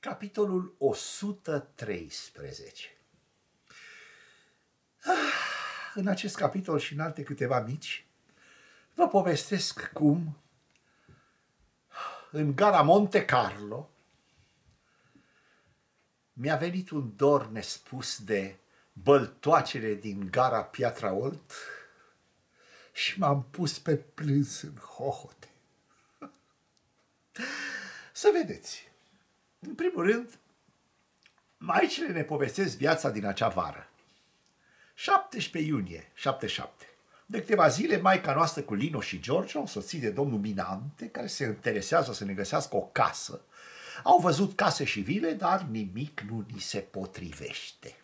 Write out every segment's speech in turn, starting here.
Capitolul 113. În acest capitol și în alte câteva mici, vă povestesc cum în gara Monte Carlo mi-a venit un dor nespus de băltoacele din gara Piatra Olt și m-am pus pe plâns în hohote. Să vedeți, în primul rând, maicile ne povestesc viața din acea vară. 17 iunie 77. De câteva zile, maica noastră cu Lino și Giorgio, însoțiți de domnul Minante, care se interesează să ne găsească o casă, au văzut case și vile, dar nimic nu ni se potrivește.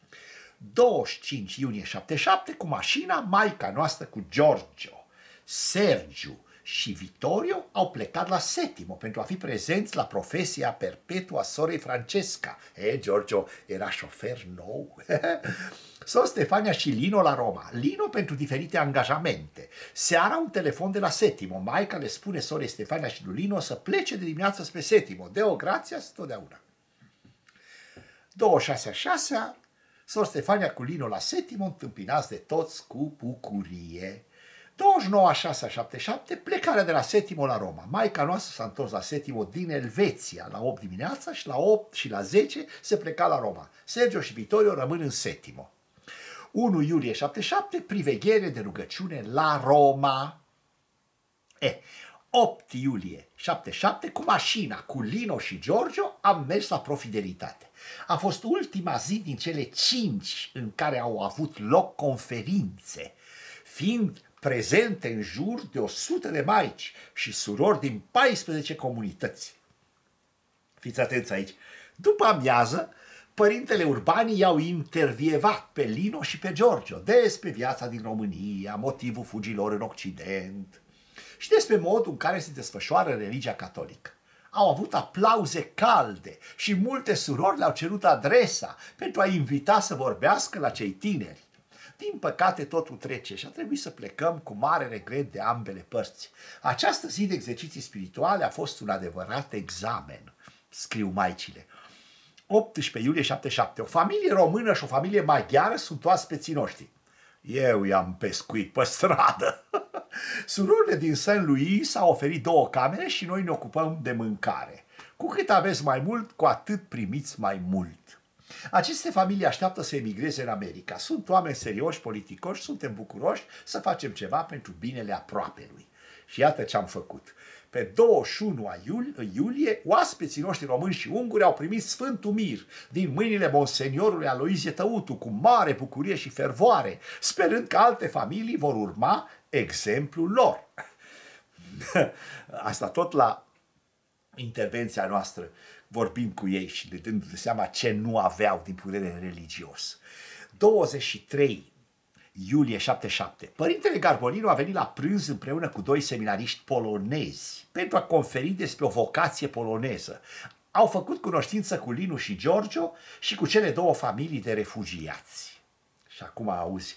25 iunie 77, cu mașina, maica noastră cu Giorgio, Sergiu și Vittorio au plecat la Setimo pentru a fi prezenți la profesia perpetua sorei Francesca. Giorgio era șofer nou. Sor Stefania și Lino la Roma. Lino pentru diferite angajamente. Seara un telefon de la Setimo. Maica le spune sorei Stefania și lui Lino să plece de dimineață spre Setimo. Deo grațias totdeauna. 26/6, sor Stefania cu Lino la Setimo, întâmpinați de toți cu bucurie. 29/6/77, plecarea de la Setimo la Roma. Maica noastră s-a întors la Setimo din Elveția la 8 dimineața și la 8 și la 10 se pleca la Roma. Sergio și Vittorio rămân în Setimo. 1 iulie 77, priveghere de rugăciune la Roma. 8 iulie 77, cu mașina, cu Lino și Giorgio, am mers la Profidelitate. A fost ultima zi din cele 5 în care au avut loc conferințe, fiind prezente în jur de 100 de maici și surori din 14 comunități. Fiți atenți aici. După amiază, părintele Urbani i-au intervievat pe Lino și pe Giorgio despre viața din România, motivul fugilor în Occident și despre modul în care se desfășoară religia catolică. Au avut aplauze calde și multe surori le-au cerut adresa pentru a invita să vorbească la cei tineri. Din păcate totul trece și a trebuit să plecăm cu mare regret de ambele părți. Această zi de exerciții spirituale a fost un adevărat examen, scriu maicile. 18 iulie 77. O familie română și o familie maghiară sunt oaspeții noștri. Eu i-am pescuit pe stradă. Surorile din Saint Louis au oferit 2 camere și noi ne ocupăm de mâncare. Cu cât aveți mai mult, cu atât primiți mai mult. Aceste familii așteaptă să emigreze în America. Sunt oameni serioși, politicoși, suntem bucuroși să facem ceva pentru binele aproapelui. Și iată ce am făcut. Pe 21 iulie, oaspeții noștri români și unguri au primit Sfântul Mir din mâinile monseniorului Aloizie Tăutu cu mare bucurie și fervoare, sperând că alte familii vor urma exemplul lor. Asta tot la intervenția noastră, vorbim cu ei și le dându seama ce nu aveau din punct de vedere religios. 23 iulie 77. Părintele Garbolino a venit la prânz împreună cu 2 seminariști polonezi pentru a conferi despre o vocație poloneză. Au făcut cunoștință cu Linu și Giorgio și cu cele 2 familii de refugiați. Și acum auzi,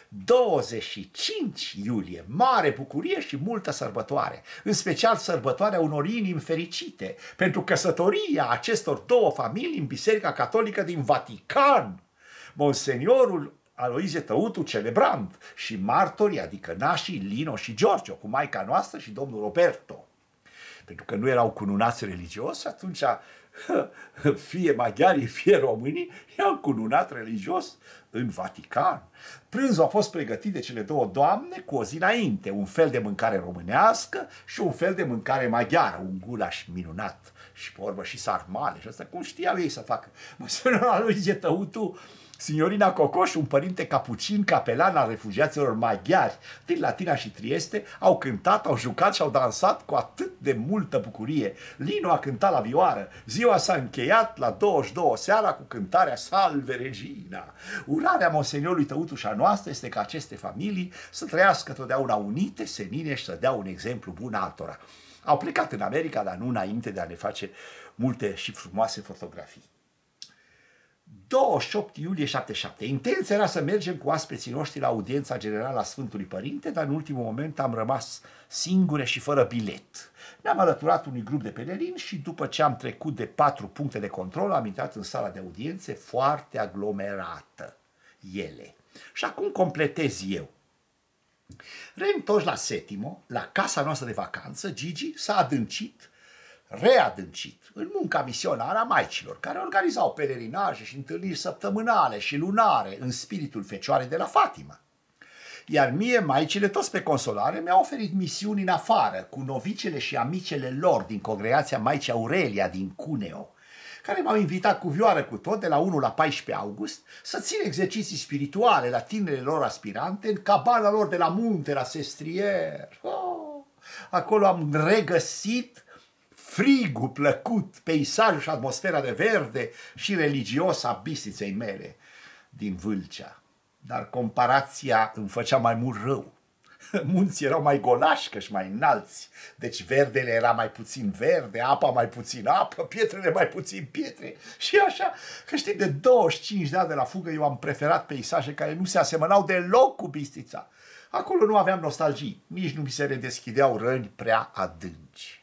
25 iulie, mare bucurie și multă sărbătoare, în special sărbătoarea unor inimi fericite pentru căsătoria acestor 2 familii în Biserica Catolică din Vatican. Monseniorul Aloizie Tăutu celebrant și martorii, adică nașii Lino și Giorgio, cu maica noastră și domnul Roberto. Pentru că nu erau cununați religios, atunci fie maghiarii, fie românii i-au cununat religios în Vatican. Prânzul a fost pregătit de cele 2 doamne cu o zi înainte, un fel de mâncare românească și un fel de mâncare maghiară, un gulaș minunat și pe urmă și sarmale și asta cum știau ei să facă. Monseniorul Aloizie Tăutu, signorina Cocoș, un părinte capucin, capelan al refugiaților maghiari din Latina și Trieste, au cântat, au jucat și au dansat cu atât de multă bucurie. Lino a cântat la vioară. Ziua s-a încheiat la 22 seara cu cântarea Salve Regina. Urarea monseniorului Tăutu și a noastră este ca aceste familii să trăiască totdeauna unite, senine și să dea un exemplu bun altora. Au plecat în America, dar nu înainte de a ne face multe și frumoase fotografii. 28 iulie 77. Intenția era să mergem cu aspeții noștri la audiența generală a Sfântului Părinte, dar în ultimul moment am rămas singure și fără bilet. Ne-am alăturat unui grup de pelerini și după ce am trecut de 4 puncte de control, am intrat în sala de audiențe foarte aglomerată. Ele. Și acum completez eu. Reîntorși la Setimo, la casa noastră de vacanță, Gigi s-a readâncit în munca misionară a maicilor, care organizau pelerinaje și întâlniri săptămânale și lunare în spiritul Fecioarei de la Fatima. Iar mie, maicile, toți pe consolare, mi-au oferit misiuni în afară, cu novicele și amicele lor din congregația Maicii Aurelia din Cuneo, care m-au invitat cu vioară cu tot de la 1 la 14 august să țin exerciții spirituale la tinerele lor aspirante în cabana lor de la munte, la Sestrier. Acolo am regăsit frigul plăcut, peisajul și atmosfera de verde și religios a bistiței mele din Vâlcea. Dar comparația îmi făcea mai mult rău. Munții erau mai golașcă și mai înalți, deci verdele era mai puțin verde, apa mai puțin apă, pietrele mai puțin pietre. Și așa, că știi, de 25 de ani de la fugă eu am preferat peisaje care nu se asemănau deloc cu Bistrița. Acolo nu aveam nostalgii, nici nu mi se redeschideau răni prea adânci.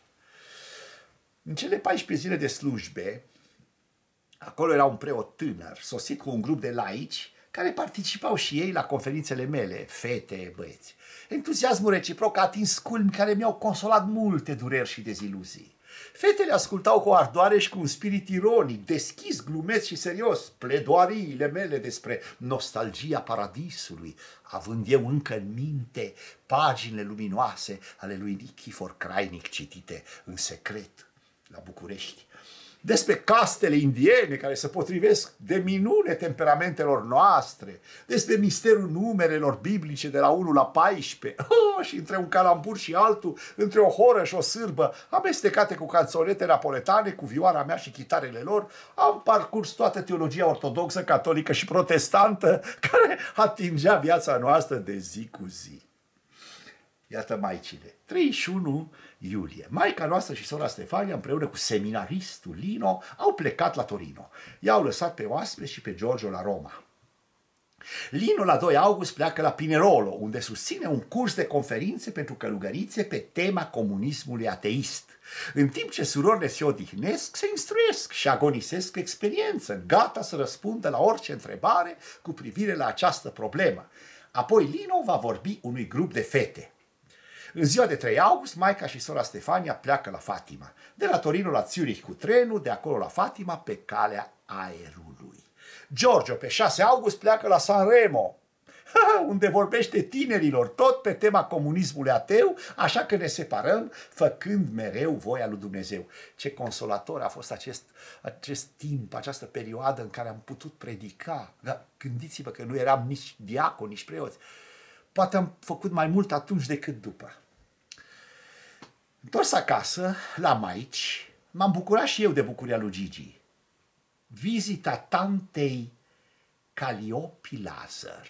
În cele 14 zile de slujbe, acolo era un preot tânăr, sosit cu un grup de laici, care participau și ei la conferințele mele, fete, băieți. Entuziasmul reciproc a atins culmi care mi-au consolat multe dureri și deziluzii. Fetele ascultau cu ardoare și cu un spirit ironic, deschis, glumeț și serios, pledoariile mele despre nostalgia paradisului, având eu încă în minte paginile luminoase ale lui Nichifor Crainic citite în secret la București, despre castele indiene care se potrivesc de minune temperamentelor noastre, despre misterul numerelor biblice de la 1 la 14, și între un calambur și altul, între o horă și o sârbă, amestecate cu canțonete napoletane, cu vioara mea și chitarele lor, am parcurs toată teologia ortodoxă, catolică și protestantă care atingea viața noastră de zi cu zi. Iată maicile, 31 iulie. Maica noastră și sora Stefania, împreună cu seminaristul Lino, au plecat la Torino. I-au lăsat pe oaspeți și pe Giorgio la Roma. Lino, la 2 august, pleacă la Pinerolo, unde susține un curs de conferințe pentru călugărițe pe tema comunismului ateist. În timp ce surorile se odihnesc, se instruiesc și agonisesc experiență, gata să răspundă la orice întrebare cu privire la această problemă. Apoi Lino va vorbi unui grup de fete. În ziua de 3 august, maica și sora Stefania pleacă la Fatima. De la Torino la Zurich cu trenul, de acolo la Fatima pe calea aerului. Giorgio pe 6 august pleacă la Sanremo, unde vorbește tinerilor tot pe tema comunismului ateu, așa că ne separăm, făcând mereu voia lui Dumnezeu. Ce consolator a fost acest timp, această perioadă în care am putut predica. Dar gândiți-vă că nu eram nici diaconi, nici preoți. Poate am făcut mai mult atunci decât după. Întors acasă, la maici, m-am bucurat și eu de bucuria lui Gigi. Vizita tantei Caliopi Lazar,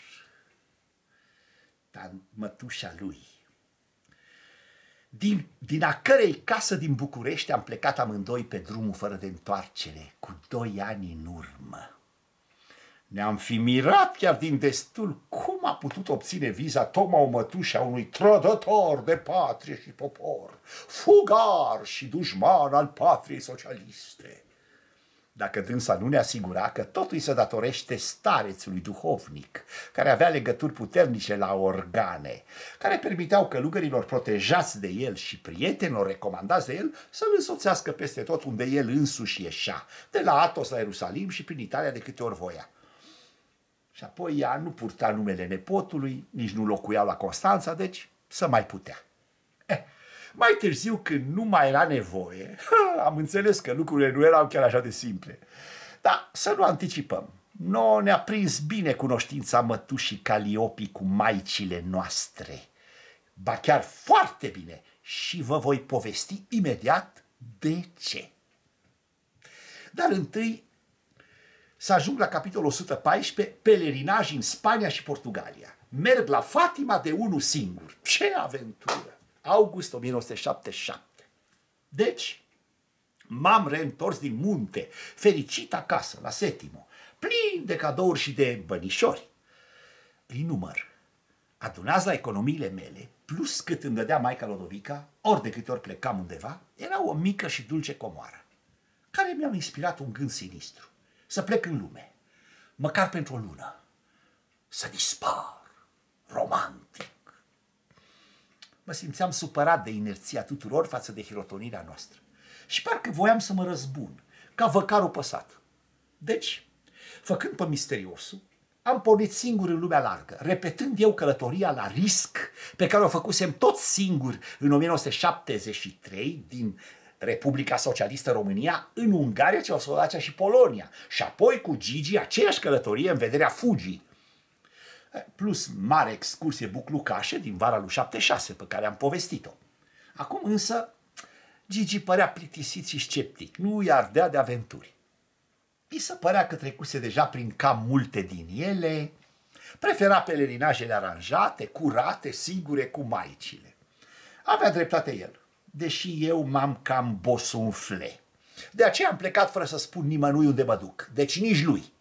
mătușa lui, din a cărei casă din București am plecat amândoi pe drumul fără de întoarcere, cu 2 ani în urmă. Ne-am fi mirat chiar din destul cum a putut obține viza tocmai o mătușă a unui trădător de patrie și popor, fugar și dușman al patriei socialiste. Dacă dânsa nu ne asigura că totul îi se datorește starețului duhovnic, care avea legături puternice la organe, care permiteau călugărilor protejați de el și prietenilor recomandați de el să-l însoțească peste tot unde el însuși ieșea, de la Atos la Ierusalim și prin Italia de câte ori voia. Și apoi ea nu purta numele nepotului, nici nu locuia la Constanța, deci să mai putea. Mai târziu, când nu mai era nevoie, am înțeles că lucrurile nu erau chiar așa de simple. Dar să nu anticipăm. Nouă ne-a prins bine cunoștința mătușii Caliopi cu maicile noastre. Ba chiar foarte bine. Și vă voi povesti imediat de ce. Dar întâi să ajung la capitolul 114, pelerinaj în Spania și Portugalia. Merg la Fatima de unul singur. Ce aventură! August 1977. Deci, m-am reîntors din munte, fericit acasă, la Setimo. plin de cadouri și de bănișori. Îi număr. Adunați la economiile mele, plus cât îmi dădea maica Lodovica, ori de câte ori plecam undeva, era o mică și dulce comoară, care mi-a inspirat un gând sinistru. Să plec în lume, măcar pentru o lună, să dispar, romantic. Mă simțeam supărat de inerția tuturor față de hirotonirea noastră și parcă voiam să mă răzbun, ca văcarul păsat. Deci, făcând pe misteriosul, am pornit singur în lumea largă, repetând eu călătoria la risc pe care o făcusem tot singur în 1973 din Republica Socialistă România în Ungaria, Ceoslovacia și Polonia și apoi cu Gigi aceeași călătorie în vederea fugii. Plus mare excursie buclucașe din vara lui 76 pe care am povestit-o. Acum însă Gigi părea plictisit și sceptic, nu îi ardea de aventuri. I se părea că trecuse deja prin cam multe din ele, prefera pelerinajele aranjate, curate, sigure, cu maicile. Avea dreptate el, deși eu m-am cam bosunfle. De aceea am plecat fără să spun nimănui unde mă duc, deci nici lui.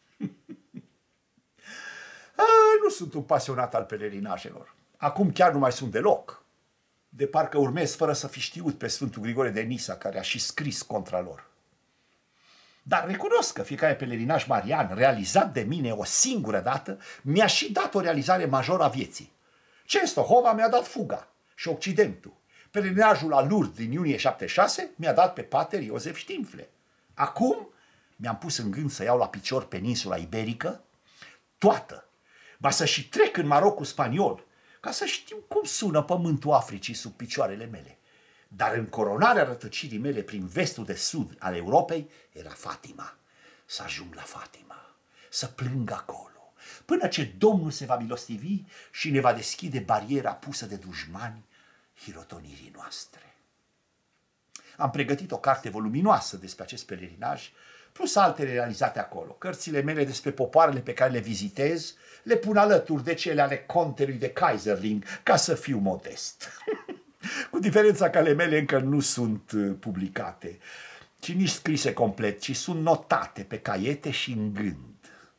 Nu sunt un pasionat al pelerinajelor. Acum chiar nu mai sunt deloc. De parcă urmez fără să fi știut pe Sfântul Grigore de Nisa, care a și scris contra lor. Dar recunosc că fiecare pelerinaj marian realizat de mine o singură dată mi-a și dat o realizare majoră a vieții. Czestochowa mi-a dat fuga și Occidentul. Pelerinajul la Lourdes din iunie 76 mi-a dat pe pater Iosef Stinfle. Acum mi-am pus în gând să iau la picior peninsula iberică toată, ba să și trec în Marocul spaniol, ca să știu cum sună pământul Africii sub picioarele mele. Dar în coronarea rătăcirii mele prin vestul de sud al Europei era Fatima. Să ajung la Fatima, să plâng acolo, până ce Domnul se va milostivi și ne va deschide bariera pusă de dușmani hirotonirii noastre. Am pregătit o carte voluminoasă despre acest pelerinaj, plus altele realizate acolo. Cărțile mele despre popoarele pe care le vizitez le pun alături de cele ale contelui de Kaiserling, ca să fiu modest. Cu diferența că ale mele încă nu sunt publicate, ci nici scrise complet, ci sunt notate pe caiete și în gând.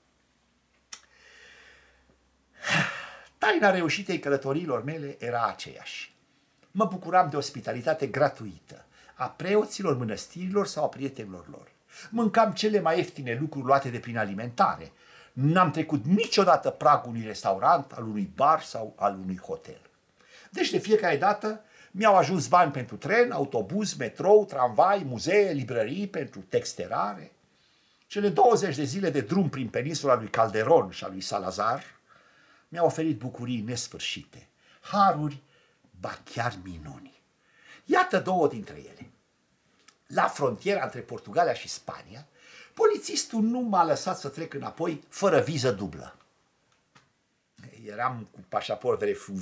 Taina reușitei călătoriilor mele era aceeași. Mă bucuram de ospitalitate gratuită a preoților mănăstirilor sau a prietenilor lor. Mâncam cele mai ieftine lucruri luate de prin alimentare. N-am trecut niciodată pragul unui restaurant, al unui bar sau al unui hotel. Deci de fiecare dată mi-au ajuns bani pentru tren, autobuz, metrou, tramvai, muzee, librării, pentru texte rare. Cele 20 de zile de drum prin peninsula lui Calderon și a lui Salazar mi-au oferit bucurii nesfârșite, haruri, ba chiar minuni. Iată două dintre ele. La frontiera între Portugalia și Spania, polițistul nu m-a lăsat să trec înapoi fără viză dublă. Eram cu pașaport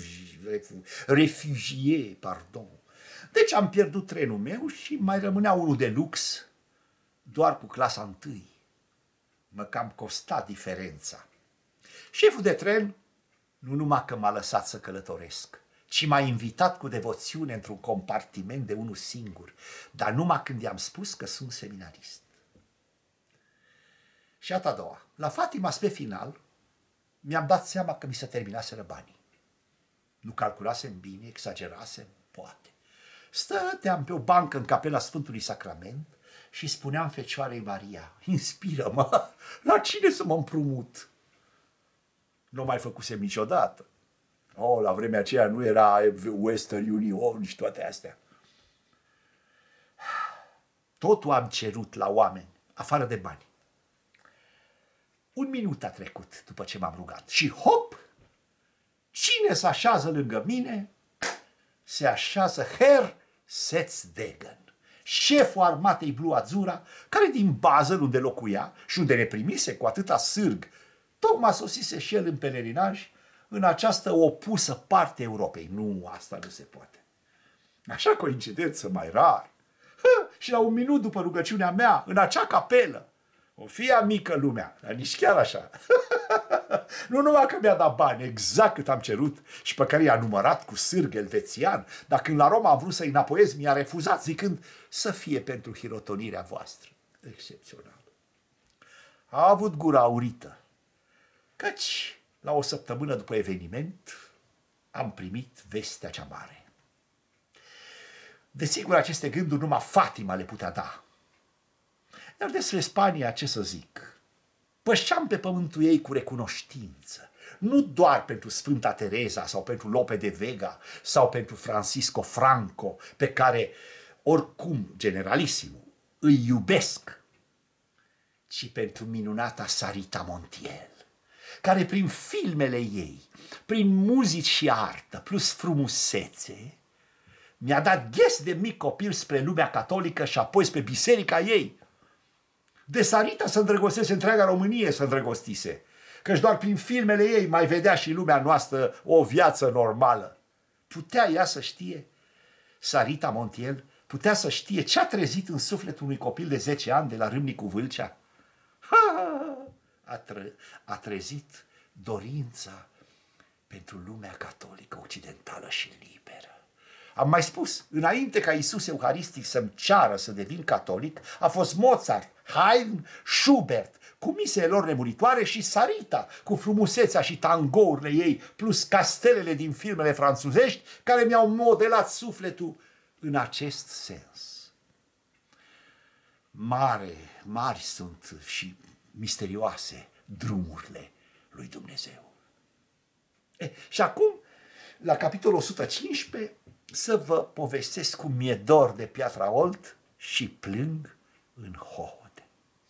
refugie, pardon. Deci am pierdut trenul meu și mai rămânea unul de lux, doar cu clasa 1. Mă cam costa diferența. Șeful de tren nu numai că m-a lăsat să călătoresc, ci m-a invitat cu devoțiune într-un compartiment de unul singur, dar numai când i-am spus că sunt seminarist. Și a doua, la Fatima spre final, mi-am dat seama că mi se terminaseră banii. Nu calculasem bine, exagerasem, poate. Stăteam pe o bancă în capela Sfântului Sacrament și spuneam Fecioarei Maria, inspiră-mă, la cine să mă împrumut? Nu mai făcusem niciodată. La vremea aceea nu era Western Union și toate astea. Totul am cerut la oameni, afară de bani. 1 minut a trecut după ce m-am rugat și hop, cine se așează lângă mine? Se așează Herr Setzdegen, șeful armatei Blue Azzurra, care din Basel, unde locuia și unde ne primise cu atâta sârg, tocmai sosise și el în pelerinaj în această opusă parte Europei. Nu, asta nu se poate. Așa coincidență mai rar. Și la 1 minut după rugăciunea mea, în acea capelă, o fie mică lumea, dar nici chiar așa. Nu numai că mi-a dat bani, exact cât am cerut și pe care i-a numărat cu sârg elvețian, dar când la Roma am vrut să-i înapoiez, mi-a refuzat zicând să fie pentru hirotonirea voastră. Excepțional. a avut gura aurită, căci la o săptămână după eveniment am primit vestea cea mare. Desigur, aceste gânduri numai Fatima le putea da. Iar despre Spania, ce să zic? Pășeam pe pământul ei cu recunoștință, nu doar pentru Sfânta Teresa sau pentru Lope de Vega sau pentru Francisco Franco, pe care, oricum, generalisimul, îi iubesc, ci pentru minunata Sarita Montiel, care prin filmele ei, prin muzici și artă, plus frumusețe, mi-a dat ghes de mic copil spre lumea catolică și apoi spre biserica ei. De Sarita se îndrăgostise întreaga Românie, se îndrăgostise, căci doar prin filmele ei mai vedea și lumea noastră o viață normală. Putea ea să știe, Sarita Montiel, putea să știe ce a trezit în sufletul unui copil de 10 ani de la Râmnicu Vâlcea? A trezit dorința pentru lumea catolică occidentală și liberă. Am mai spus, înainte ca Iisus Euharistic să-mi ceară să devin catolic, a fost Mozart, Haydn, Schubert, cu misele lor nemuritoare și Sarita, cu frumusețea și tangourile ei, plus castelele din filmele franțuzești, care mi-au modelat sufletul în acest sens. Mari sunt și misterioase drumurile lui Dumnezeu. Și acum, la capitolul 115, să vă povestesc cum mi-e dor de Piatra Olt și plâng în hohote.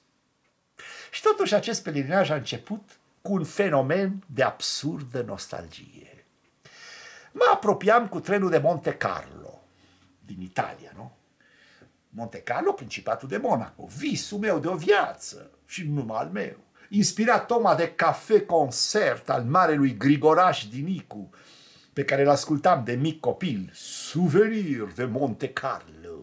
Și totuși acest pelerinaj a început cu un fenomen de absurdă nostalgie. Mă apropiam cu trenul de Monte Carlo, din Italia, nu? Monte Carlo, Principatul de Monaco, visul meu de o viață și nu numai al meu. Inspirat tocmai de cafe-concert al marelui Grigoraș Dinicu, pe care l-ascultam de mic copil, Souvenir de Monte Carlo.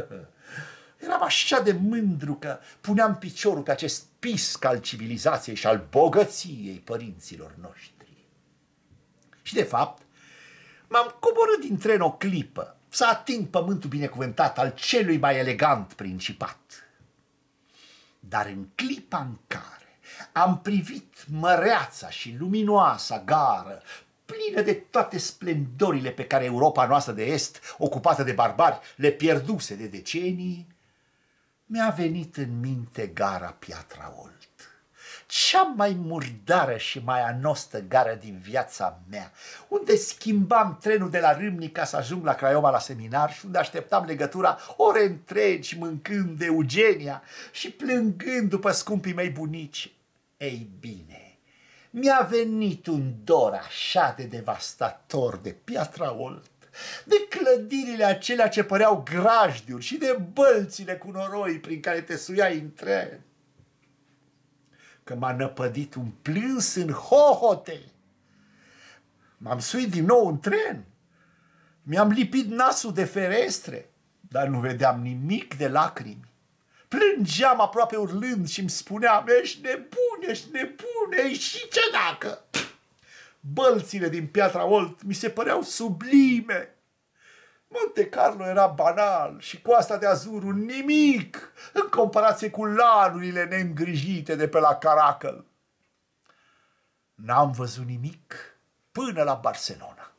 Eram așa de mândru că puneam piciorul pe acest pisc al civilizației și al bogăției părinților noștri. Și de fapt, m-am coborât din tren o clipă să ating pământul binecuvântat al celui mai elegant principat. Dar în clipa în care am privit măreața și luminoasa gară, plină de toate splendorile pe care Europa noastră de Est, ocupată de barbari, le pierduse de decenii, mi-a venit în minte gara Piatra Olt, cea mai murdară și mai anostă gară din viața mea, unde schimbam trenul de la Râmnic ca să ajung la Craiova la seminar și unde așteptam legătura ore întregi mâncând de Eugenia și plângând după scumpii mei bunici. Ei bine, mi-a venit un dor așa de devastator de Piatra Olt, de clădirile acelea ce păreau grajdiuri și de bălțile cu noroi prin care te suiai în tren, că m-a năpădit un plâns în hohote. M-am suit din nou în tren, mi-am lipit nasul de ferestre, dar nu vedeam nimic de lacrimi. Plângeam aproape urlând și îmi spuneam, ești nebun, și ce dacă? Bălțile din Piatra Olt mi se păreau sublime. Monte Carlo era banal și Coasta de Azur un nimic în comparație cu lanurile neîngrijite de pe la Caracal. N-am văzut nimic până la Barcelona.